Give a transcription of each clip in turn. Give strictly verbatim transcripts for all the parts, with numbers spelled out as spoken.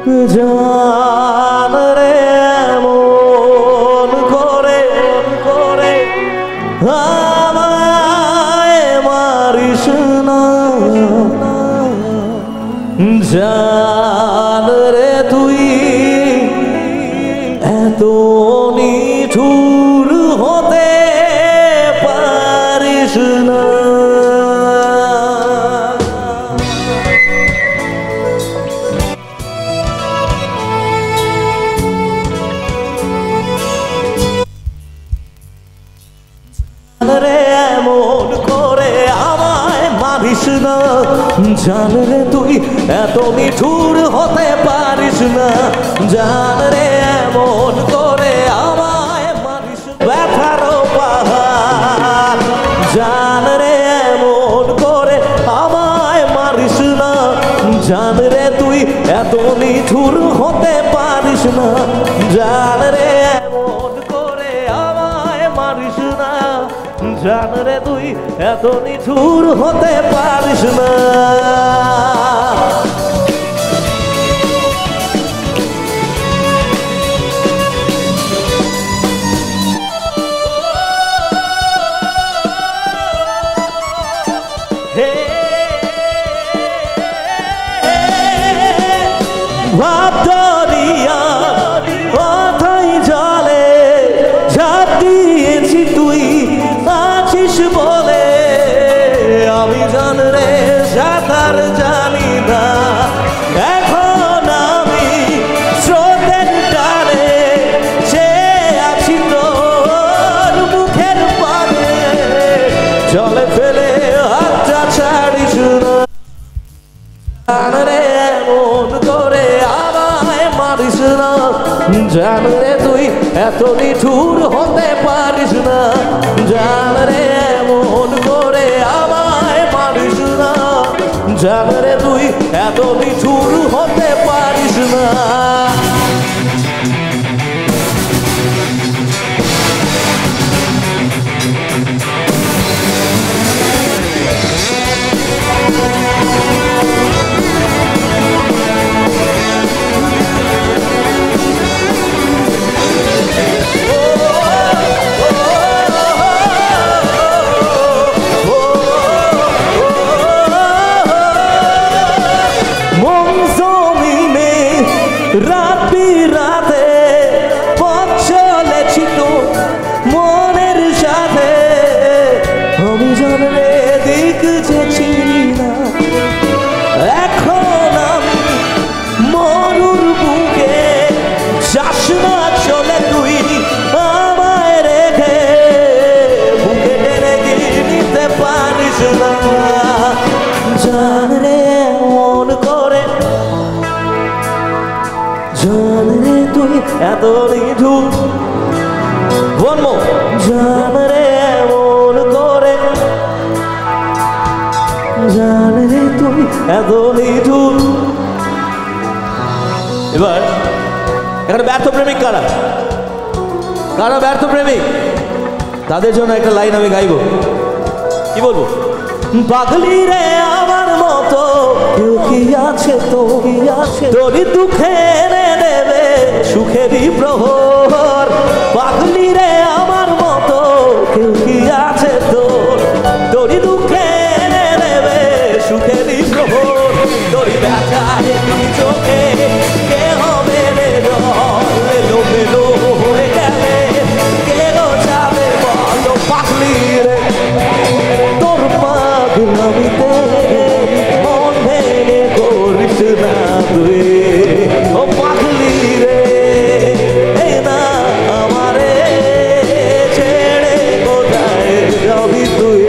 জান রে মন করে করে আমায় মারিস না জান রে তুই এত নিঠুর হতে পারিস না এমন করে আমায় মারিস না জান রে তুই এত নিঠুর হতে পারিস না জান রে এমন করে আমায় মারিস ব্যথার পাহাড় জান রে এমন করে আমায় মারিস না জান রে তুই এত নিঠুর হতে পারিস না জান রে এমন করে আমায় মারিস না জান রে তুই এত নিঠুর হতে পারিস না ভাব দরিয়া কথাই জলে ঝাঁপ দিয়েছি তুই আছিস বলে আমি জান রে সাঁতার জানি না এখন আমি স্রোতের টানে সে আছি তোর মুখের পানে জলে ফেলে হাতটা ছাড়িস না জান রে এমন করে আমায় মারিস না জান রে তুই এত নিঠুর হতে পারিস না জান রে এমন করে আমায় মারিস না জান রে তুই এত নিঠুর হতে পারিস না রাতি রাতে পথ চলেছি তো মনের সাথে আমি জান রে দিক যে চিনি না এখন আমি মরুর বুকে যাস না চলে তুই আমায় রেখে বুকে টেনে গিয়ে নিতে পারিস না জান রে মন করে জান রে তুই এত নিঠুর one more জান রে এমন করে জান রে তুই এত নিঠুর এবার এখানে ব্যর্থ প্রেমিক কারা কারা ব্যর্থ প্রেমিক তাদের জন্য একটা লাইন আমি গাইব কি বলবো পাগলি রে আমার মতো কেউ কি আছে তো কি আছে তোরই দুঃখে এনে দেবে সুখেরই প্রহর পাগলি রে আমার মতো কেউ কি আছে তোর তোরই দুঃখে এনে দেবে সুখেরই প্রহর তোরই ব্যথায় চোখে কে হবে রে এলো মেলো হয়ে গেলে কেন যাবে বলো পাগলি রে তোর পাগলামিতে মন ভেঙে করিস না তুই ও পাগলি রে এই না আমারে ছেড়ে কোথায় যাবি তুই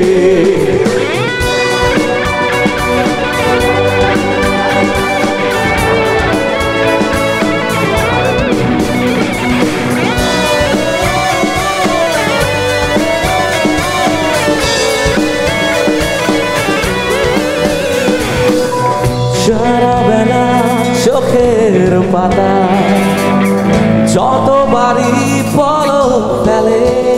সারা বেলা চোখের পাতা যতবারই পলক ফেলে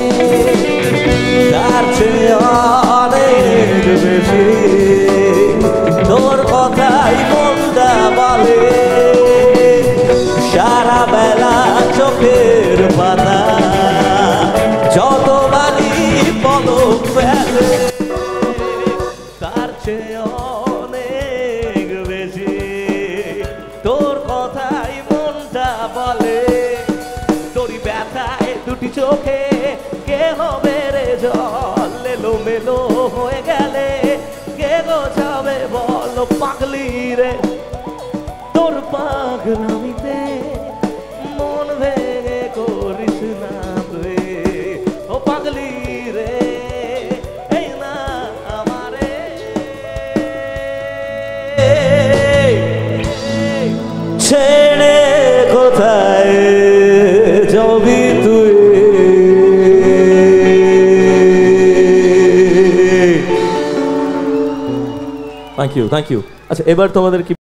তার চেয়ে অনেক বেশি তোর কথাই মনটা বলে চোখের পাতা যতবারই পলক ফেলে তার চেয়ে অনেক বেশি তোর কথাই মনটা বলে তোরই ব্যথায় দুটি চোখে কে হবে রে জল এলো মেলো হয়ে গেলে কে গোছাবে বল পাগলি রে তোর পাগলামিতে মন ভেঙে করিস না তুই ও পাগলি রে এই না আমারে ছেড়ে কোথায় যাবি তুই থ্যাংক ইউ থ্যাংক ইউ আচ্ছা এবার তোমাদের কি